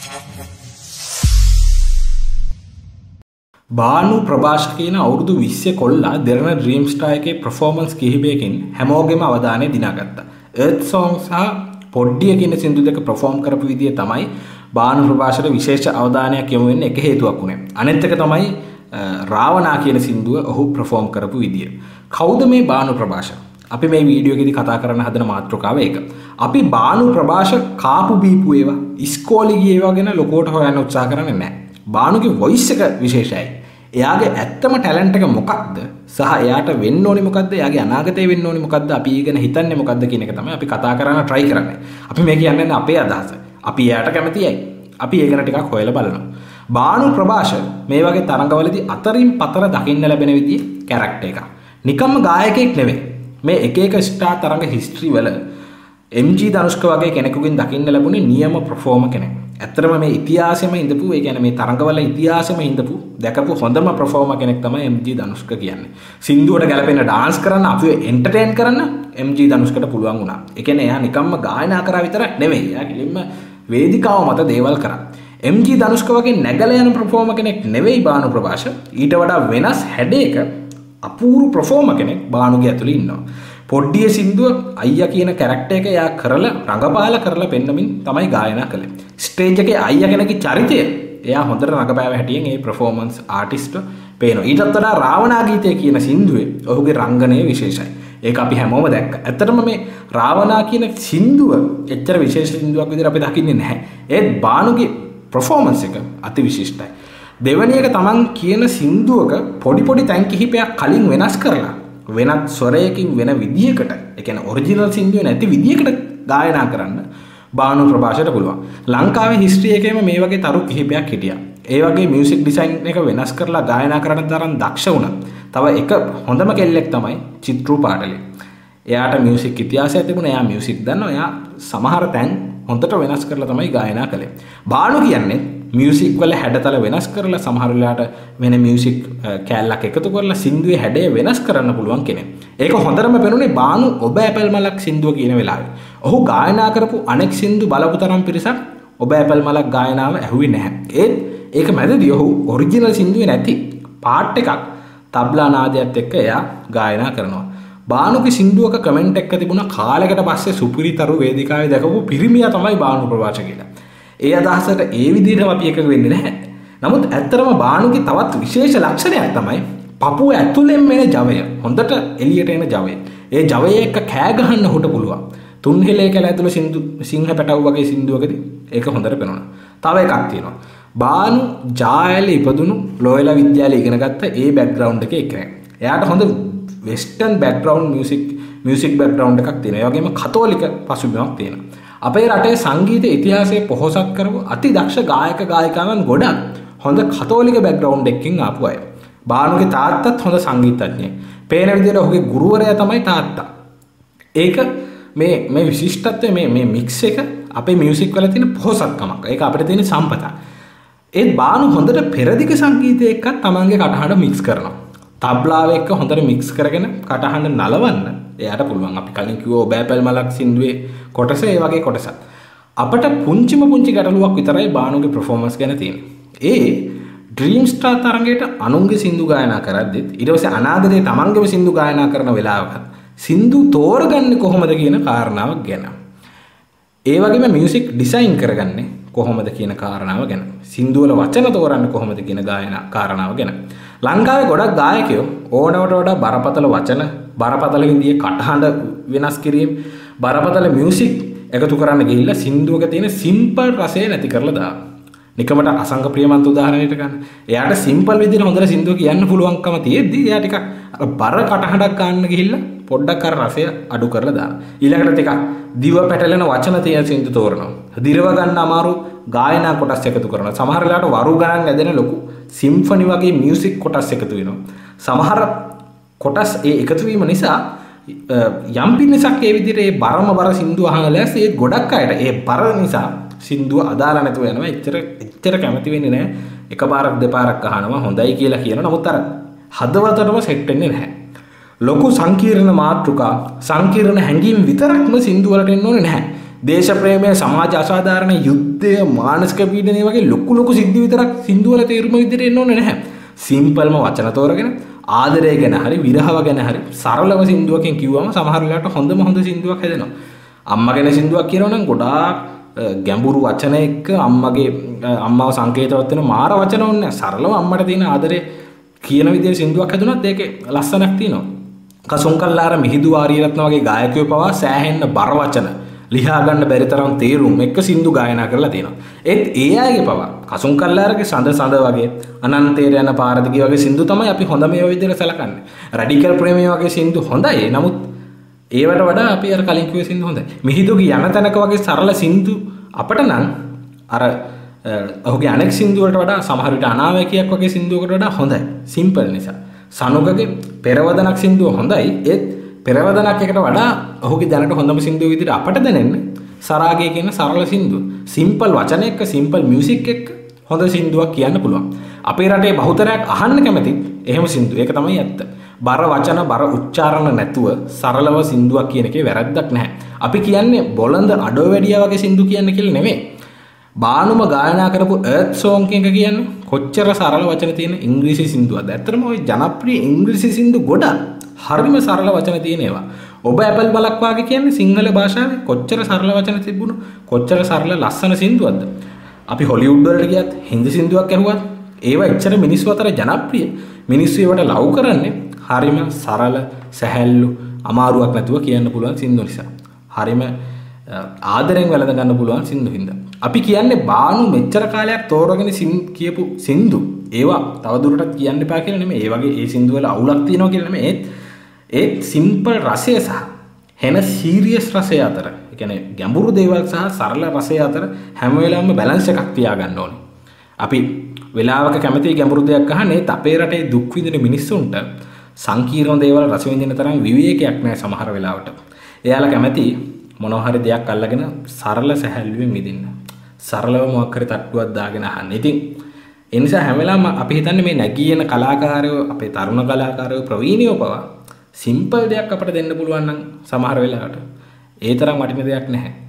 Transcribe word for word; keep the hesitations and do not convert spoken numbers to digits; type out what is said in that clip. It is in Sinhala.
බානු ප්‍රභාෂ් කියන අවුරුදු විස්සේ කොල්ලා දෙරණ ඩ්‍රීම් ස්ටාර් එකේ පර්ෆෝමන්ස් කිහිපයකින් හැමෝගෙම අවධානය දිනාගත්තා. එර්ත් සොංග් සහ පොඩ්ඩිය කියන සින්දු දෙක පර්ෆෝම් කරපු විදිය තමයි බානු ප්‍රභාෂට විශේෂ අවධානයක් යොමු වෙන්න එක හේතුවක් වුණේ. අනෙත් එක තමයි රාවණා කියන සින්දුව ඔහු පර්ෆෝම් කරපු විදිය. කවුද මේ බානු ප්‍රභාෂ? අපි මේ වීඩියෝ එකේදී කතා කරන්න හදන මාතෘකාව ඒක. අපි බානු ප්‍රභාෂ කාපු බීපු ඒවා ඉස්කෝලේ ගිය ඒවා ගැන ලොකෝට හොයන්න උත්සාහ කරන්නේ නැහැ. බානුගේ වොයිස් එක විශේෂයි. එයාගේ ඇත්තම ටැලන්ට් එක මොකක්ද? සහ එයාට වෙන්න ඕනේ මොකද්ද? එයාගේ අනාගතේ වෙන්න ඕනේ මොකද්ද? අපි ඊගෙන හිතන්නේ මොකද්ද කියන එක තමයි අපි කතා කරන්න try කරන්නේ. අපි මේ කියන්නේ අපේ අදහස. අපි එයාට කැමතියි. අපි ඒ ගැන ටිකක් හොයලා බලනවා. බානු ප්‍රභාෂ මේ වගේ තරඟවලදී අතරින් පතර දකින්න ලැබෙන විදිහේ කැරක්ටර් එකක්. නිකම්ම ගායකයෙක් නෙවෙයි. මේ එක එක ස්ටාර් තරඟ හිස්ටරි වල එම් ජී ධනුෂ්ක වගේ කෙනෙකුගෙන් දකින්න ලැබුණේ නියම පර්ෆෝමර් කෙනෙක්. ඇත්තටම මේ ඉතිහාසෙම ඉඳපු ඒ කියන්නේ මේ තරඟවල ඉතිහාසෙම ඉඳපු දැකපු හොඳම පර්ෆෝමර් කෙනෙක් තමයි එම් ජී ධනුෂ්ක කියන්නේ. සින්දුවට ගැලපෙන ඩාන්ස් කරන්න අපිව එන්ටර්ටේන් කරන්න එම් ජී ධනුෂ්කට පුළුවන් වුණා. ඒ කියන්නේ එයා නිකම්ම ගායනා කරා විතරක් නෙවෙයි. එයා කිලින්ම වේදිකාව මත දේවල් කරා. එම් ජී ධනුෂ්ක වගේ නැගලා යන පර්ෆෝමර් කෙනෙක් නෙවෙයි බානු ප්‍රභාෂ. ඊට වඩා වෙනස් හැඩයක අපූර්ව පර්ෆෝමර් කෙනෙක් බානුගේ ඇතුළේ ඉන්නවා. පොඩ්ඩිය සින්දුව අයියා කියන කැරක්ටර් එක එයා කරලා රඟපාලා කරලා පෙන්නමින් තමයි ගායනා කළේ. ස්ටේජ් එකේ අයියා කෙනෙක්ගේ චරිතය එයා හොඳට රඟපෑව හැටියෙන් ඒ පර්ෆෝමන්ස් ආටිස්ට් පේනවා. ඊටත් වඩා රාවණා ගීතය කියන සින්දුවේ ඔහුගේ රංගනය විශේෂයි. ඒක අපි හැමෝම දැක්කා. ඇත්තටම මේ රාවණා කියන සින්දුව එච්චර විශේෂ සින්දුවක් විදිහට අපි දකින්නේ නැහැ. ඒත් බානුගේ පර්ෆෝමන්ස් එක අති විශිෂ්ටයි. දෙවැනි එක තමන් කියන සින්දුවක පොඩි පොඩි තැන් කිහිපයක් කලින් වෙනස් කරලා වෙනත් ස්වරයකින් වෙන විදියකට ඒ කියන්නේ ඔරිජිනල් සින්දුවේ නැති විදියකට ගායනා කරන්න බානු ප්‍රභාෂට පුළුවන්. ලංකාවේ හිස්ටරි එකේම මේ වගේ තරු කිහිපයක් හිටියා. ඒ වගේ මියුසික් ඩිසයින් එක වෙනස් කරලා ගායනා කරන තරම් දක්ෂ වුණා. තව එක හොඳම කෙල්ලෙක් තමයි චිත්‍රු පාටලි. එයාට මියුසික් ඉතිහාසය තිබුණා. එයා මියුසික් දන්නවා. එයා සමහර තැන් හොඳට වෙනස් කරලා තමයි ගායනා කළේ. බානු කියන්නේ මියුසික් වල හැඩතල වෙනස් කරලා සමහර වෙලාවට වෙන මියුසික් කෑල්ලක් එකතු කරලා සින්දුවේ හැඩය වෙනස් කරන්න පුළුවන් කෙනෙක්. ඒක හොඳටම පෙනුනේ බානු ඔබ ඇපල් මලක් සින්දුව කියන වෙලාවේ. ඔහු ගායනා කරපු අනෙක් සින්දු බලපු තරම් පිරිසක් ඔබ ඇපල් මලක් ගායනාව ඇහුවේ නැහැ. ඒත් ඒක මැදදී ඔහු ඔරිජිනල් සින්දුවේ නැති පාර්ට් එකක් තබ්ලා නාදයත් එක්ක එයා ගායනා කරනවා. බානුගේ සින්දුවක කමෙන්ට් එකක් තිබුණා කාලයකට පස්සේ සුපිරිතරු වේදිකාවේ දැකපු පිරිමියා තමයි බානු ප්‍රභාෂ කියලා. ඒ අදහසට ඒ විදිහටම අපි එකඟ වෙන්නේ නැහැ. නමුත් ඇත්තටම බානුගේ තවත් විශේෂ ලක්ෂණයක් තමයි පපුව ඇතුලෙන් එන ජවය. හොඳට එළියට එන ජවය. ඒ ජවය එක්ක කෑ ගහන්න හොට පුළුවන්. තුන්හෙලේ කැල ඇතුළේ සින්දු සිංහ පැටවු වගේ සින්දුවකදී ඒක හොඳට පෙනුණා. තව එකක් තියෙනවා. බානු ජායලේ ඉපදුණු ලෝයලා විද්‍යාලේ ඉගෙන ගත්ත ඒ බෑග්ග්‍රවුන්ඩ් එකේ කෙනෙක්. එයාට හොඳ western background music music background එකක් තියෙනවා. ඒ වගේම කතෝලික පසුබිමක් තියෙනවා. අපේ රටේ සංගීත ඉතිහාසයේ පොහොසත් කරපු අති දක්ෂ ගායක ගායිකාවන් ගොඩක් හොඳ කතෝලික බෑග්ග්‍රවුන්ඩ් එකකින් ආපු අය. බානුගේ තාත්තත් හොඳ සංගීතඥයෙක්. පේන විදිහට ඔහුගේ ගුරුවරයා තමයි තාත්තා. ඒක මේ මේ විශිෂ්ටත්වය මේ මේ මික්ස් එක අපේ මියුසික් වල තියෙන පොහොසත්කමක්. ඒක අපිට තියෙන සම්පතක්. ඒත් බානු හොඳට පෙරදිග සංගීතය එක්ක තමන්ගේ කටහඬ මික්ස් කරනවා. තබ්ලාව එක්ක හොඳට මික්ස් කරගෙන කටහඬ නලවන්න එයාට පුළුවන්. අපි කලින් කිව්වා ඔබ ඇපල් මලක් සින්දුවේ කොටස ඒ වගේ කොටසක්. අපිට පුංචිම පුංචි ගැටලුවක් විතරයි බානුගේ පර්ෆෝමන්ස් ගැන තියෙන්නේ. ඒ ඩ්‍රීම් ස්ටාර් තරඟයට අනුන්ගේ සින්දු ගායනා කරද්දිත් ඊට පස්සේ අනාගතේ තමන්ගේම සින්දු ගායනා කරන වෙලාවක සින්දු තෝරගන්නේ කොහොමද කියන කාරණාව ගැන. ඒ වගේම මියුසික් ඩිසයින් කරගන්නේ කොහොමද කියන කාරණාව ගැන. සින්දු වල වචන තෝරන්නේ කොහොමද කියන ගායනා කාරණාව ගැන. ලංකාවේ ගොඩක් ගායකයෝ ඕනවට වඩා බරපතල වචන බරපතල විදිහේ කටහඬ වෙනස් කිරීම බරපතල මියුසික් එකතු කරන්න ගිහිල්ලා සින්දුවක තියෙන සිම්පල් රසය නැති කරලා දානවා. නිකමට අසංග ප්‍රියමන්ත උදාහරණයක් ගන්න. එයාට සිම්පල් විදිහට හොඳට සින්දුව කියන්න පුළුවන්කම තියෙද්දි එයා ටිකක් අර බර කටහඬක් ගන්න ගිහිල්ලා පොඩ්ඩක් අර රසය අඩු කරලා දානවා. ඊළඟට ටිකක් දිව පැටලෙන වචන තියෙන සින්දු තෝරනවා. දිරව ගන්න අමාරු ගායනා කොටස් එකතු කරනවා. සමහර වෙලාවට වරු ගණන් ඇදෙන ලොකු සිම්ෆනි වගේ මියුසික් කොටස් එකතු වෙනවා. සමහර කොටස් ඒ එකතු වීම නිසා යම් පින්නසක් ඒ විදිහට ඒ බරම බර සින්දු අහන ලෑස්ති ඒ ගොඩක් අයට ඒ බර නිසා සින්දුව අදාළ නැතුව යනවා. එච්චර එච්චර කැමති වෙන්නේ නැහැ. එකපාරක් දෙපාරක් අහනවා හොඳයි කියලා කියනවා. නමුත් අර හදවතටම සෙට් වෙන්නේ නැහැ. ලොකු සංකීර්ණ මාතෘකා සංකීර්ණ හැඟීම් විතරක්ම සින්දු වලට එන්න ඕනේ නැහැ. දේශප්‍රේමය, සමාජ අසාධාරණ, යුද්ධය, මානසික පීඩනය වගේ ලොකු ලොකු සිද්ධි විතරක් සින්දු වල තේරුම විදිහට එන්න ඕනේ නැහැ. සිම්පල්ම වචන තෝරගෙන ආදරය ගැන හරි විරහව ගැන හරි සරලව සින්දුවකින් කිව්වම සමහර වෙලාවට හොඳම හොඳ සින්දුවක් හැදෙනවා. අම්මා ගැන සින්දුවක් කියනවා නම් ගොඩාක් ගැඹුරු වචන එක්ක අම්මගේ අම්මාව සංකේතවත් වෙන මාර වචන ඕනේ. සරලව අම්මට තියෙන ආදරේ කියන විදිහේ සින්දුවක් හැදුනත් ඒකේ ලස්සනක් තියෙනවා. කසොන්කල්ලාර මිහිඳු ආරියරත්න වගේ ගායකයෝ පවා සෑහෙන්න බර වචන ලියා ගන්න බැරි තරම් තේරුම් එක්ක සින්දු ගායනා කරලා තියෙනවා. ඒත් ඒ අයගේ පවා කසොන්කල්ලාරගේ සඳ සඳ වගේ අනන්තේර යන පාරදිගේ වගේ සින්දු තමයි අපි හොඳ මේ විදිහට සලකන්නේ. රැඩිකල් ප්‍රේමය වගේ සින්දු හොඳයි. නමුත් ඒවට වඩා අපි අර කලින් කිව්ව සින්දු හොඳයි. මිහිඳුගේ යන තැනක වගේ සරල සින්දු අපට නම් අර ඔහුගේ අනෙක් සින්දු වලට වඩා සමහර විට අනාවැකියක් වගේ සින්දුවකට වඩා හොඳයි. සිම්පල් නිසා. සනුගගේ පෙරවදනක් සින්දුව හොඳයි. ඒත් පෙරවදනක් එකට වඩා ඔහුගේ දැනට හොඳම සින්දුව විදිහට අපට දැනෙන්නේ සරාගය කියන සරල සින්දුව. සිම්පල් වචන එක්ක සිම්පල් මියුසික් එක්ක හොඳ සින්දුවක් කියන්න පුළුවන්. අපේ රටේ බහුතරයක් අහන්න කැමති එහෙම සින්දු. ඒක තමයි ඇත්ත. බර වචන බර උච්චාරණ නැතුව සරලව සින්දුවක් කියන එකේ වැරද්දක් නැහැ. අපි කියන්නේ බොළඳ අඩෝ වැඩියා වගේ සින්දු කියන්න කියලා නෙමෙයි. බානුම ගායනා කරපු එර්ත් සෝං එක කියන්නේ කොච්චර සරල වචන තියෙන ඉංග්‍රීසි සින්දුවක්ද. ඇත්තටම ওই ජනප්‍රිය ඉංග්‍රීසි සින්දු ගොඩක් හරිම සරල වචන තියෙන ඒවා. ඔබ ඇපල් බලක් වාගේ කියන්නේ සිංහල භාෂාවේ කොච්චර සරල වචන තිබුණු කොච්චර සරල ලස්සන සින්දුවක්ද. අපි හොලිවුඩ් වලට ගියත් හින්දි සින්දුවක් ඇහුවත් ඒවා එච්චර මිනිස්සු අතර ජනප්‍රිය. මිනිස්සු ඒවට ලව් කරන්නේ හරිම සරල සැහැල්ලු අමාරුවක් නැතුව කියන්න පුළුවන් සින්දු නිසා. හරිම ආදරෙන් වැළඳ ගන්න පුළුවන් සින්දු හින්දා. අපි කියන්නේ බානු මෙච්චර කාලයක් තෝරගෙන කියපු සින්දු ඒවා තවදුරටත් කියන්න එපා කියලා නෙමෙයි. ඒ වගේ ඒ සින්දු වල අවුලක් තියෙනවා කියලා නෙමෙයි. ඒත් ඒත් සිම්පල් රසය සහ හැන සීරියස් රසය අතර, ඒ කියන්නේ ගැඹුරු දේවල් සහ සරල රසය අතර හැම වෙලාවෙම බැලන්ස් එකක් තියාගන්න ඕනේ. අපි වෙලාවක කැමති ගැඹුරු දෙයක් අහන්නේ ඒත් අපේ රටේ දුක් විඳින මිනිස්සුන්ට සංකීර්ණ දේවල් රස විඳින තරම් විවේකයක් නැහැ සමහර වෙලාවට. එයාලා කැමති මොනවා හරි දෙයක් අල්ලගෙන සරල සැහැල්ලුවෙන් විඳින්න. සරලව මොකක් හරි තට්ටුවක් දාගෙන අහන්න. ඉතින් ඒ නිසා හැම වෙලාවෙම අපි හිතන්නේ මේ නැගී යන කලාකාරයෝ, අපේ තරුණ කලාකාරයෝ, ප්‍රවීණයෝ පවා සිම්පල් දෙයක් අපට දෙන්න පුළුවන් නම් සමහර වෙලාවට ඒ තරම් වටින දෙයක් නැහැ.